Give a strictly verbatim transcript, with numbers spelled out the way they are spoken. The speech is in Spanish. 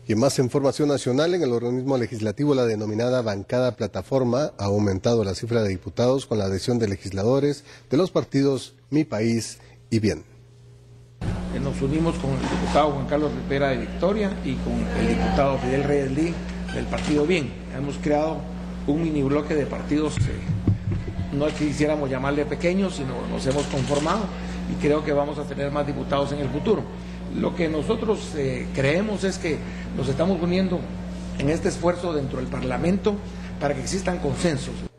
Y en más información nacional, en el organismo legislativo, la denominada bancada plataforma ha aumentado la cifra de diputados con la adhesión de legisladores de los partidos Mi País y Bien. Nos unimos con el diputado Juan Carlos Rivera de Victoria y con el diputado Fidel Reyes Lee del partido Bien. Hemos creado un mini bloque de partidos, eh, no es que quisiéramos llamarle pequeños, sino nos hemos conformado y creo que vamos a tener más diputados en el futuro. Lo que nosotros eh, creemos es que nos estamos uniendo en este esfuerzo dentro del Parlamento para que existan consensos.